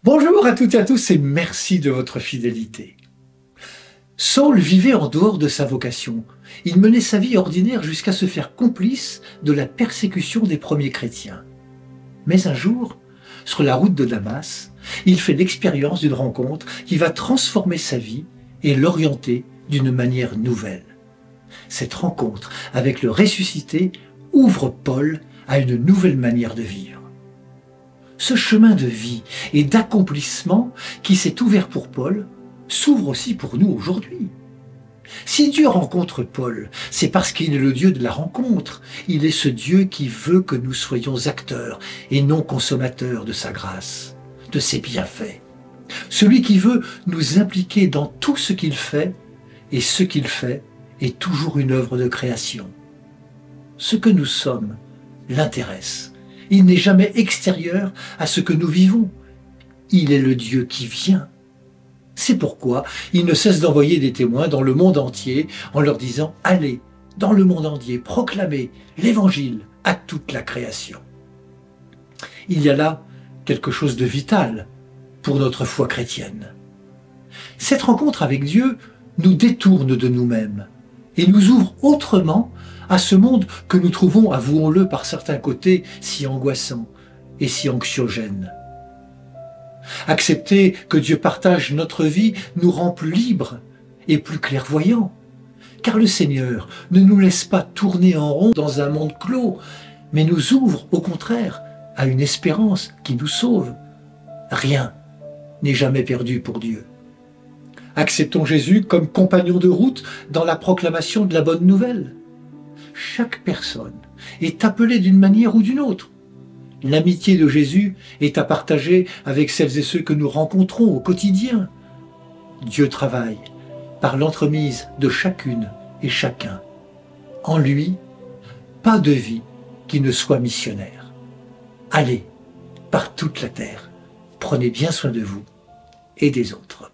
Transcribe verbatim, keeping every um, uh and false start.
Bonjour à toutes et à tous et merci de votre fidélité. Saul vivait en dehors de sa vocation. Il menait sa vie ordinaire jusqu'à se faire complice de la persécution des premiers chrétiens. Mais un jour, sur la route de Damas, il fait l'expérience d'une rencontre qui va transformer sa vie et l'orienter d'une manière nouvelle. Cette rencontre avec le ressuscité ouvre Paul à une nouvelle manière de vivre. Ce chemin de vie et d'accomplissement qui s'est ouvert pour Paul s'ouvre aussi pour nous aujourd'hui. Si Dieu rencontre Paul, c'est parce qu'il est le Dieu de la rencontre. Il est ce Dieu qui veut que nous soyons acteurs et non consommateurs de sa grâce, de ses bienfaits. Celui qui veut nous impliquer dans tout ce qu'il fait, et ce qu'il fait est toujours une œuvre de création. Ce que nous sommes l'intéresse. Il n'est jamais extérieur à ce que nous vivons. Il est le Dieu qui vient. C'est pourquoi il ne cesse d'envoyer des témoins dans le monde entier en leur disant « Allez, dans le monde entier, proclamez l'Évangile à toute la création ». Il y a là quelque chose de vital pour notre foi chrétienne. Cette rencontre avec Dieu nous détourne de nous-mêmes et nous ouvre autrement à ce monde que nous trouvons, avouons-le, par certains côtés, si angoissant et si anxiogène. Accepter que Dieu partage notre vie nous rend plus libres et plus clairvoyants, car le Seigneur ne nous laisse pas tourner en rond dans un monde clos, mais nous ouvre au contraire à une espérance qui nous sauve. Rien n'est jamais perdu pour Dieu. Acceptons Jésus comme compagnon de route dans la proclamation de la bonne nouvelle. Chaque personne est appelée d'une manière ou d'une autre. L'amitié de Jésus est à partager avec celles et ceux que nous rencontrons au quotidien. Dieu travaille par l'entremise de chacune et chacun. En lui, pas de vie qui ne soit missionnaire. Allez, par toute la terre, prenez bien soin de vous et des autres.